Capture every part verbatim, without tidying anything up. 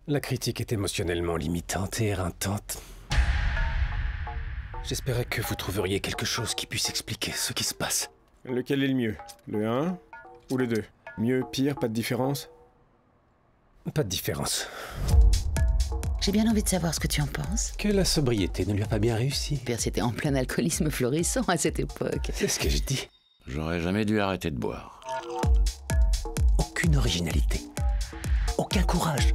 La critique est émotionnellement limitante et éreintante. J'espérais que vous trouveriez quelque chose qui puisse expliquer ce qui se passe. Lequel est le mieux? Le un ou le deux? Mieux, pire, pas de différence? Pas de différence. J'ai bien envie de savoir ce que tu en penses. Que la sobriété ne lui a pas bien réussi. Père, c'était en plein alcoolisme florissant à cette époque. C'est ce que je dis. J'aurais jamais dû arrêter de boire. Aucune originalité. Aucun courage.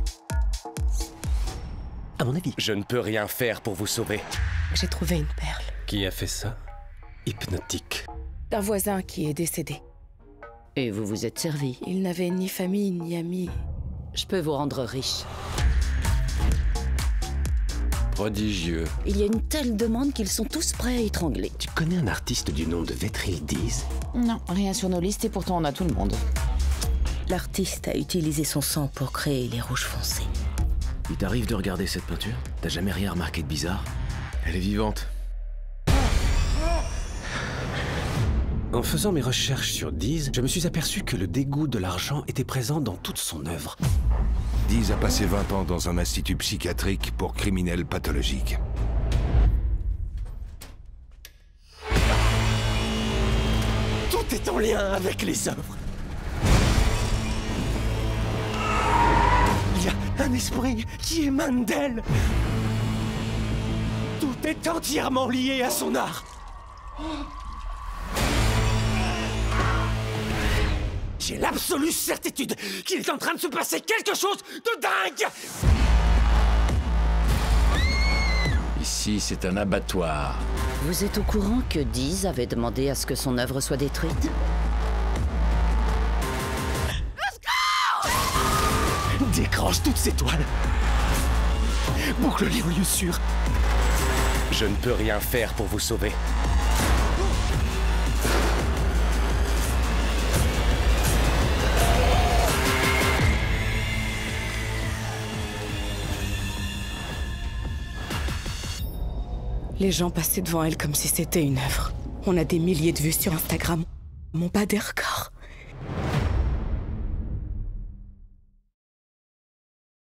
À mon avis. Je ne peux rien faire pour vous sauver. J'ai trouvé une perle. Qui a fait ça? Hypnotique. D'un voisin qui est décédé. Et vous vous êtes servi. Il n'avait ni famille ni amis. Je peux vous rendre riche. Prodigieux. Il y a une telle demande qu'ils sont tous prêts à étrangler. Tu connais un artiste du nom de Vetril Dees? Non, rien sur nos listes et pourtant on a tout le monde. L'artiste a utilisé son sang pour créer les rouges foncés. Il t'arrive de regarder cette peinture? T'as jamais rien remarqué de bizarre? Elle est vivante. En faisant mes recherches sur Dees, je me suis aperçu que le dégoût de l'argent était présent dans toute son œuvre. Dees a passé vingt ans dans un institut psychiatrique pour criminels pathologiques. Tout est en lien avec les œuvres. Il y a un esprit qui émane d'elle. Tout est entièrement lié à son art. J'ai l'absolue certitude qu'il est en train de se passer quelque chose de dingue. Ici, c'est un abattoir. Vous êtes au courant que Dees avait demandé à ce que son œuvre soit détruite? Décroche toutes ces toiles. Boucle-les au lieu sûr. Je ne peux rien faire pour vous sauver. Les gens passaient devant elle comme si c'était une œuvre. On a des milliers de vues sur Instagram. Mon pas des records.